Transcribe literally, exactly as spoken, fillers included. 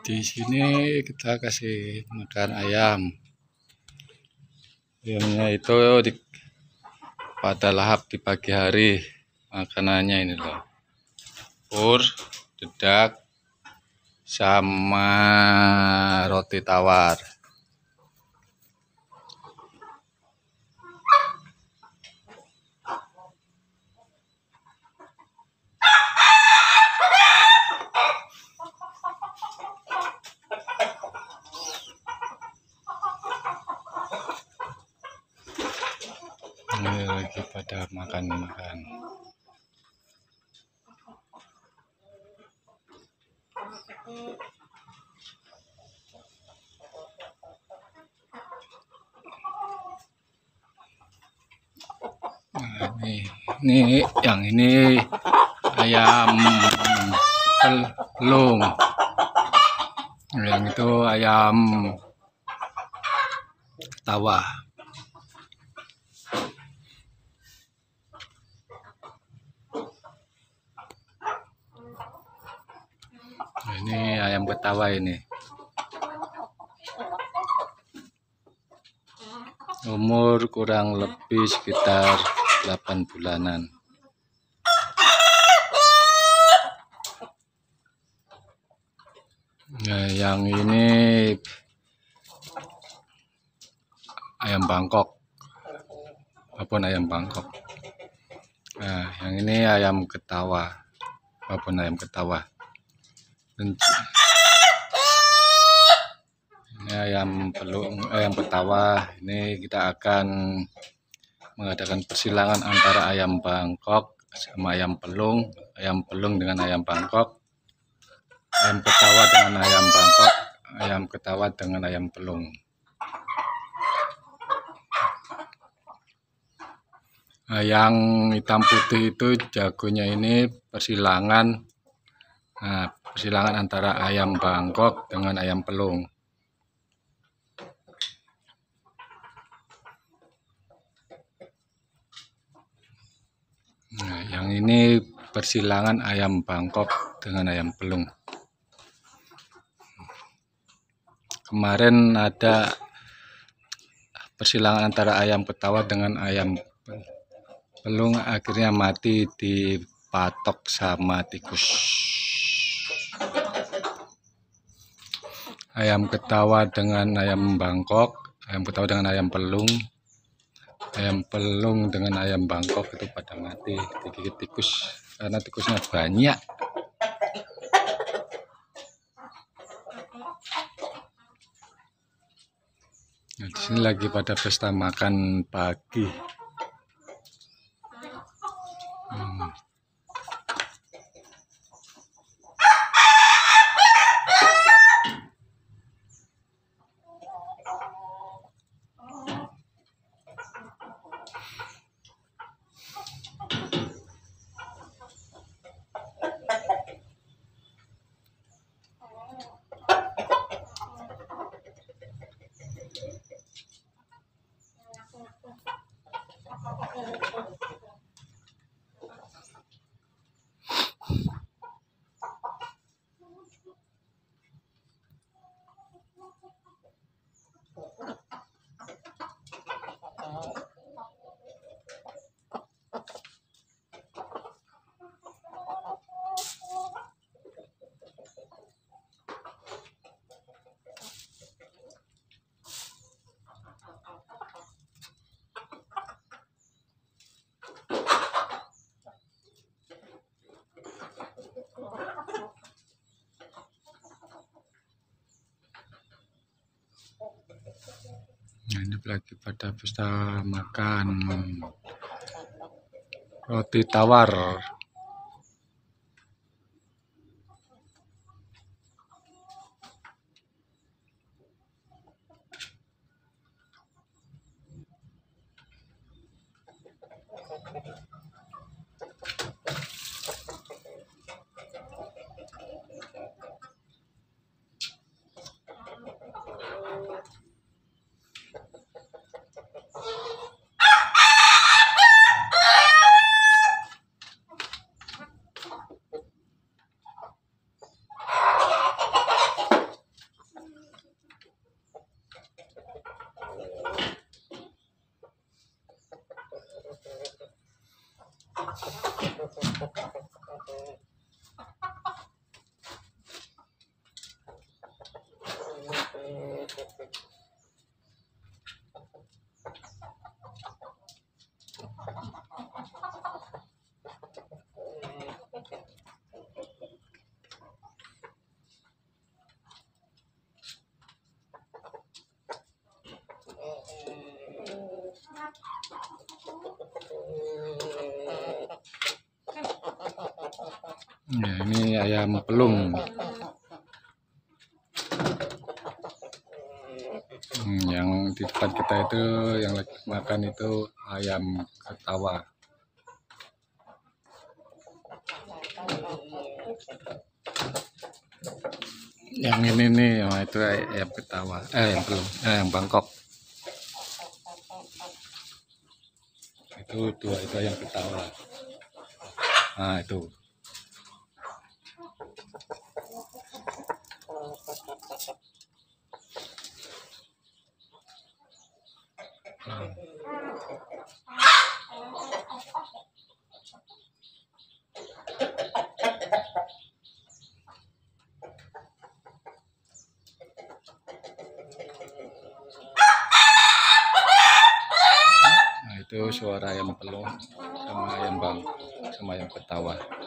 Di sini kita kasih makan ayam. Ayamnya itu di, pada lahap di pagi hari. Makanannya ini loh, pur, dedak, sama roti tawar. Ini lagi pada makan-makan. Nah, ini, ini yang ini ayam pelung. Yang itu ayam tawa. Nah, ini ayam ketawa ini. Umur kurang lebih sekitar delapan bulanan. Nah, yang ini ayam Bangkok, apapun ayam Bangkok. Nah, yang ini ayam ketawa, apapun ayam ketawa. Dan ini ayam pelung, ayam ketawa. Ini kita akan mengadakan persilangan antara ayam Bangkok sama ayam pelung, ayam pelung dengan ayam Bangkok, ayam ketawa dengan ayam Bangkok, ayam ketawa dengan ayam pelung. Nah, yang hitam putih itu jagonya ini persilangan, nah, persilangan antara ayam Bangkok dengan ayam pelung. Nah, yang ini persilangan ayam Bangkok dengan ayam pelung. Kemarin ada persilangan antara ayam ketawa dengan ayam pelung, akhirnya mati dipatok sama tikus. Ayam ketawa dengan ayam Bangkok, ayam ketawa dengan ayam pelung, ayam pelung dengan ayam Bangkok itu pada mati digigit tikus karena tikusnya banyak. Nah, di sini lagi pada pesta makan pagi. Hmm. Nah, ini lagi pada pesta makan roti tawar. Nah, ini ayam pelung. Hmm, yang di depan kita itu yang lagi makan itu ayam ketawa. Yang ini nih, oh, itu ayam ketawa, eh ayam pelung, eh, ayam Bangkok. Itu dua itu ayam ketawa. Nah itu. Nah itu suara ayam pelung sama ayam bang sama ayam ketawa.